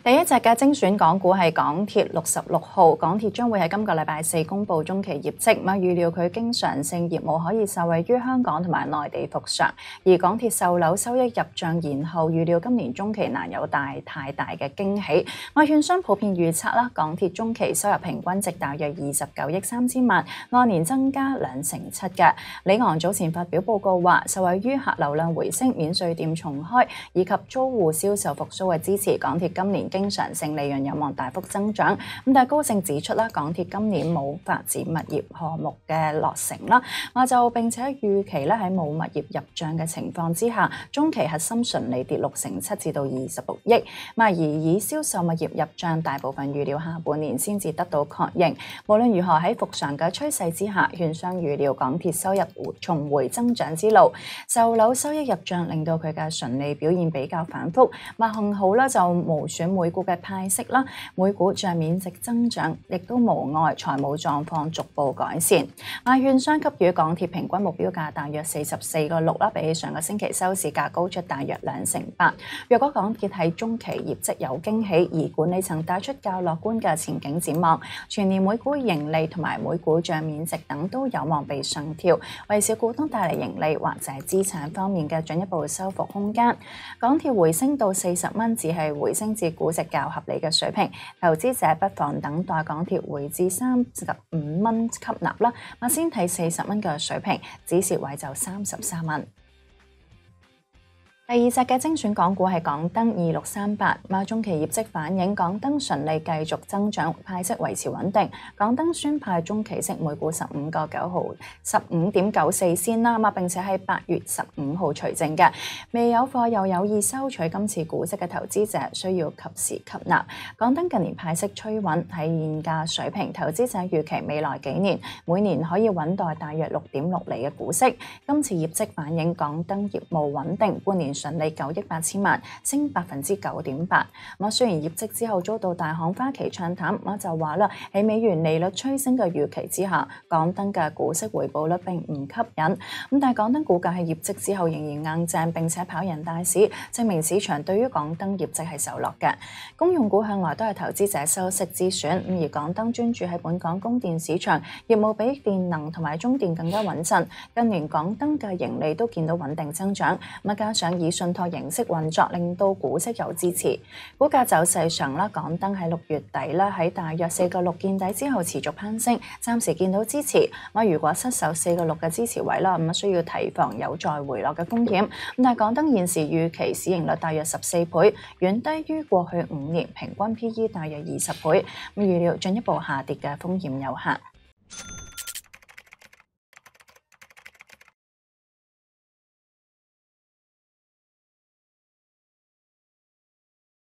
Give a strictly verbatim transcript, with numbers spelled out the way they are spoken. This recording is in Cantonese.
第一隻嘅精選港股係港鐵六十六號，港鐵將會喺今個禮拜四公布中期業績，咁預料佢經常性業務可以受惠於香港同埋內地復常，而港鐵售樓收益入帳延後，預料今年中期難有大太大嘅驚喜。外券商普遍預測啦，港鐵中期收入平均值大約二十九億三千萬，按年增加兩成七嘅。李昂早前發表報告話，受惠於客流量回升、免稅店重開以及租戶銷售復甦嘅支持，港鐵今年經常性利潤有望大幅增長。咁但係高盛指出啦，港鐵今年冇發展物業項目嘅落成啦，話就並且預期咧喺冇物業入帳嘅情況之下，中期核心純利跌六成七至到二十六億。咁而以銷售物業入帳，大部分預料下半年先至得到確認。無論如何喺復常嘅趨勢之下，券商預料港鐵收入重回增長之路，售樓收益入帳令到佢嘅純利表現比較反覆。咁幸好啦，就無損每股嘅派息啦，每股帳面值增長，亦都無礙財務狀況逐步改善。賣券商給予港鐵平均目標價大約四十四個六啦，比起上個星期收市價高出大約兩成八。若果港鐵喺中期業績有驚喜，而管理層帶出較樂觀嘅前景展望，全年每股盈利同埋每股帳面值等都有望被上調，為小股東帶嚟盈利或者資產方面嘅進一步修復空間。港鐵回升到四十蚊，只係回升至估值較合理嘅水平，投資者不妨等待港鐵回至三十五蚊吸納啦。我先睇四十蚊嘅水平，止蝕位就三十三蚊。第二隻嘅精選港股係港燈二六三八，咁中期業績反映港燈純利繼續增長，派息維持穩定。港燈宣派中期息每股十五個九毫，十五點九四仙啦，咁並且喺八月十五號除淨嘅。未有貨又有意收取今次股息嘅投資者需要及時吸納。港燈近年派息趨穩，喺現價水平，投資者預期未來幾年每年可以穩待大約六點六厘嘅股息。今次業績反映港燈業務穩定，半年純利九億八千萬，升百分之九點八。咁雖然業績之後遭到大行花旗唱淡，咁就話啦，喺美元利率趨升嘅預期之下，港燈嘅股息回報率並唔吸引。咁但係港燈股價喺業績之後仍然硬淨，並且跑贏大市，證明市場對於港燈業績係受落嘅。公用股向來都係投資者收息之選，咁而港燈專注喺本港供電市場，業務比電能同埋中電更加穩陣。近年港燈嘅盈利都見到穩定增長，咁加上以信託形式運作，令到股息有支持。股價走勢上啦，港燈喺六月底啦，喺大約四個六見底之後持續攀升，暫時見到支持。咁如果失守四個六嘅支持位啦，咁需要提防有再回落嘅風險。咁但係港燈現時預期市盈率大約十四倍，遠低於過去五年平均 P E 大約二十倍。咁預料進一步下跌嘅風險有限。